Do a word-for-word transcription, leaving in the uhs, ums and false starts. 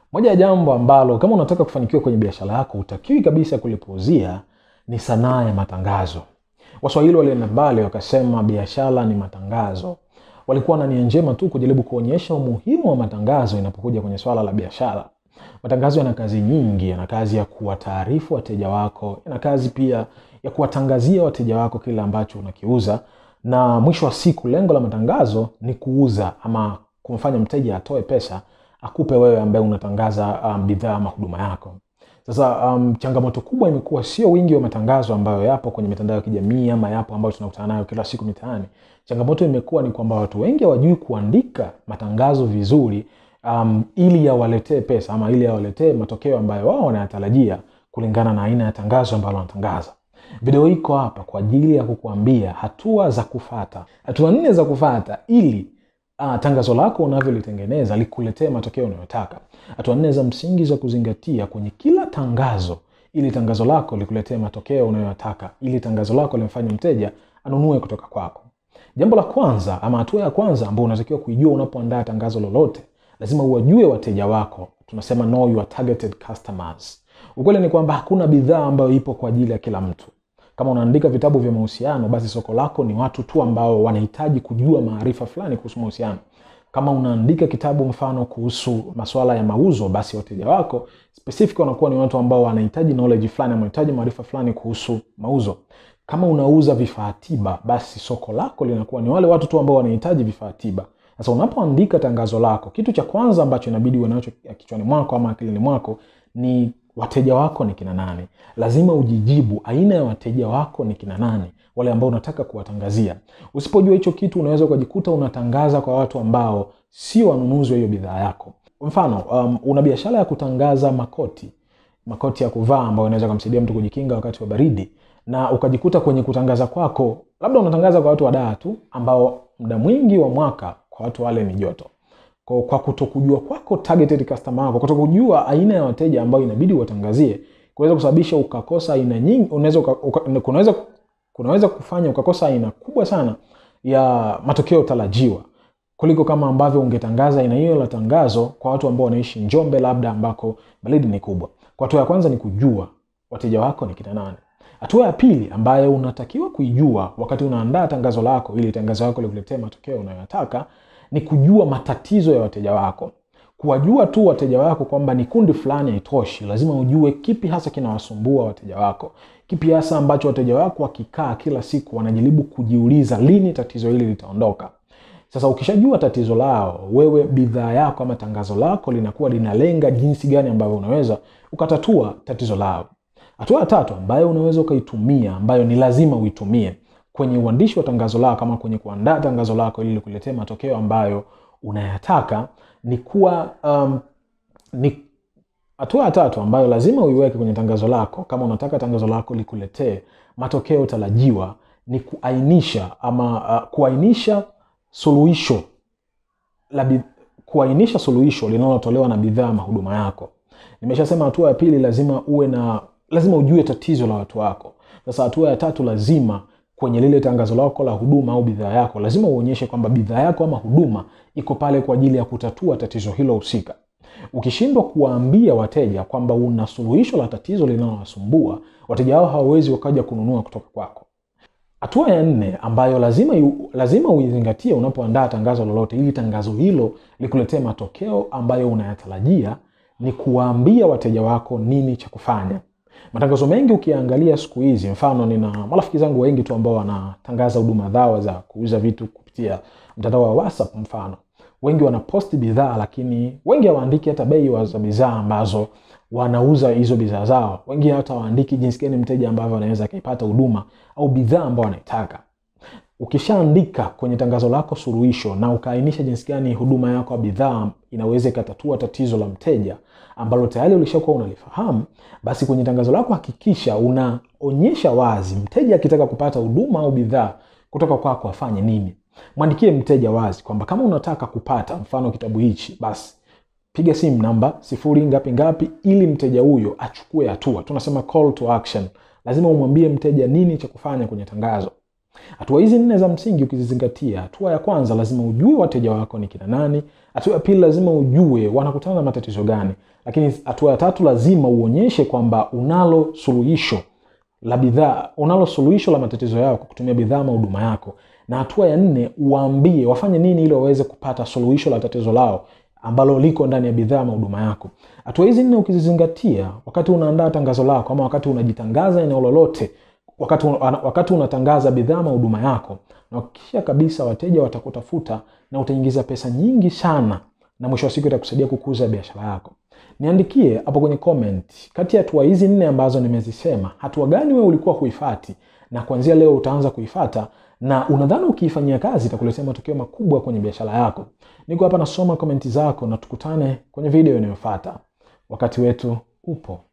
Moja ya jambo ambalo kama unataka kufanikiwa kwenye biashara yako utakiwi kabisa kulipuuzia ni sanaa ya matangazo. Waswahili walienda mbali wakasema biashara ni matangazo. Walikuwa na nia njema tu kujaribu kuonyesha umuhimu wa matangazo inapokuja kwenye swala la biashara. Matangazo yana kazi nyingi, yana kazi ya kuwataarifu wateja wako, yana kazi pia ya kuwatangazia wateja wako kile ambacho unakiuza, na mwisho wa siku lengo la matangazo ni kuuza ama kumfanya mteja atoe pesa akupe wewe ambaye unatangaza um, bidhaa ama huduma yako. Sasa um, changamoto kubwa imekuwa sio wingi wa matangazo ambayo yapo kwenye mitandao ya kijamii ama yapo ambayo tunakutana nayo kila siku mitaani. Changamoto imekuwa ni kwamba watu wengi hawajui kuandika matangazo vizuri um, ili yawaletee pesa ama ili yawaletee matokeo ambayo wao wanayatarajia kulingana na aina ya tangazo ambalo wanatangaza. Video hii iko hapa kwa ajili ya kukuambia hatua za kufuata. Hatua nne za kufuata ili Ah, tangazo lako unavyolitengeneza likuletee matokeo unayotaka. Hatua nne za msingi za kuzingatia kwenye kila tangazo ili tangazo lako likuletee matokeo unayotaka, ili tangazo lako limfanye mteja anunue kutoka kwako. Jambo la kwanza ama hatua ya kwanza ambayo unatakiwa kuijua unapoandaa tangazo lolote, lazima uwajue wateja wako. Tunasema know your targeted customers. Ukweli ni kwamba hakuna bidhaa ambayo ipo kwa ajili ya kila mtu. Kama unaandika vitabu vya mahusiano, basi soko lako ni watu tu ambao wanahitaji kujua maarifa fulani kuhusu mahusiano. Kama unaandika kitabu mfano kuhusu masuala ya mauzo, basi wateja wako specific wanakuwa ni watu ambao wanahitaji knowledge fulani, wanahitaji maarifa fulani kuhusu mauzo. Kama unauza vifaa tiba, basi soko lako linakuwa ni wale watu tu ambao wanahitaji vifaa tiba. Sasa unapoandika tangazo lako, kitu cha kwanza ambacho inabidi uwe nacho kichwani mwako ama akilini mwako ni wateja wako ni kina nani. Lazima ujijibu aina ya wateja wako ni kina nani, wale ambao unataka kuwatangazia. Usipojua hicho kitu unaweza ukajikuta unatangaza kwa watu ambao sio wanunuzi wa hiyo bidhaa yako. Mfano, um, una biashara ya kutangaza makoti, makoti ya kuvaa ambayo yanaweza kumsaidia mtu kujikinga wakati wa baridi, na ukajikuta kwenye kutangaza kwako labda unatangaza kwa watu wa daa tu ambao muda mwingi wa mwaka kwa watu wale ni joto. Kwa, kwa kutokujua kwako targeted customer wako, kutokujua aina ya wateja ambao inabidi watangazie, kunaweza kusababisha ukakosa aina nyingi, unaweza kunaweza kunaweza kufanya ukakosa aina kubwa sana ya matokeo tarajiwa kuliko kama ambavyo ungetangaza aina hiyo la tangazo kwa watu ambao wanaishi Njombe labda ambako baridi ni kubwa. Kwa hatua ya kwanza ni kujua wateja wako ni kina nani. Hatua ya pili ambayo unatakiwa kuijua wakati unaandaa tangazo lako ili tangazo lako likuletee matokeo unayotaka ni kujua matatizo ya wateja wako. Kuwajua tu wateja wako kwamba ni kundi fulani haitoshi, lazima ujue kipi hasa kinawasumbua wateja wako. Kipi hasa ambacho wateja wako wakikaa kila siku wanajaribu kujiuliza lini tatizo hili litaondoka. Sasa ukishajua tatizo lao, wewe bidhaa yako ama tangazo lako linakuwa linalenga jinsi gani ambavyo unaweza ukatatua tatizo lao. Hatua ya tatu ambayo unaweza ukaitumia, ambayo ni lazima uitumie kwenye uandishi wa tangazo lako kama kwenye kuandaa tangazo lako ili likuletee matokeo ambayo unayataka, ni kuwa um, ni hatua ya tatu ambayo lazima uiweke kwenye tangazo lako kama unataka tangazo lako likuletee matokeo tarajiwa, ni kuainisha ama uh, kuainisha suluhisho la kuainisha suluhisho linalotolewa na bidhaa ama huduma yako. Nimeshasema hatua ya pili lazima uwe na lazima ujue tatizo la watu wako. Sasa hatua ya tatu lazima kwenye lile tangazo lako la huduma au bidhaa yako lazima uonyeshe kwamba bidhaa yako ama huduma iko pale kwa ajili ya kutatua tatizo hilo husika. Ukishindwa kuwaambia wateja kwamba una suluhisho la tatizo linalowasumbua, wateja hao hawawezi wakaja kununua kutoka kwako. Hatua ya nne ambayo lazima yu, lazima uizingatie unapoandaa tangazo lolote ili tangazo hilo likuletee matokeo ambayo unayatarajia ni kuwaambia wateja wako nini cha kufanya. Matangazo mengi ukiangalia siku hizi, mfano nina marafiki zangu wengi tu ambao wanatangaza huduma zao za kuuza vitu kupitia mtandao wa WhatsApp mfano. Wengi wanaposti bidhaa lakini wengi hawaandiki hata bei za bidhaa ambazo wanauza hizo bidhaa zao. Wengi hata hawaandiki jinsi gani mteja ambavyo anaweza kupata huduma au bidhaa ambayo anataka. Ukishaandika kwenye tangazo lako suluhisho na ukaainisha jinsi gani huduma yako au bidhaa inaweza kutatua tatizo la mteja ambalo tayari ulishakuwa unalifahamu, basi kwenye tangazo lako hakikisha unaonyesha wazi mteja akitaka kupata huduma au bidhaa kutoka kwako afanye nini. Mwandikie mteja wazi kwamba kama unataka kupata mfano kitabu hichi, basi piga simu namba sifuri ngapi ngapi ili mteja huyo achukue hatua. Tunasema call to action. Lazima umwambie mteja nini cha kufanya kwenye tangazo. Hatua hizi nne za msingi ukizizingatia, hatua ya kwanza lazima ujue wateja wako ni kina nani. Hatua ya pili lazima ujue wanakutana na matatizo gani. Lakini hatua ya tatu lazima uonyeshe kwamba unalo suluhisho la bidhaa, unalo suluhisho la matatizo yao kwa kutumia bidhaa au huduma yako. Na hatua ya nne uwaambie wafanye nini ili waweze kupata suluhisho la tatizo lao ambalo liko ndani ya bidhaa au huduma yako. Hatua hizi nne ukizizingatia wakati unaandaa tangazo lako ama wakati unajitangaza eneo lolote, wakati wakati unatangaza bidhaa au huduma yako, na kisha kabisa wateja watakutafuta na utaingiza pesa nyingi sana, na mwisho wa siku itakusaidia kukuza biashara yako. Niandikie hapo kwenye comment, kati ya hatua hizi nne ambazo nimezisema, hatua gani wewe ulikuwa huifuati na kuanzia leo utaanza kuifuata, na unadhani ukiifanyia kazi itakuletea matokeo makubwa kwenye biashara yako. Niko hapa nasoma comment zako, na tukutane kwenye video inayofuata. Wakati wetu upo.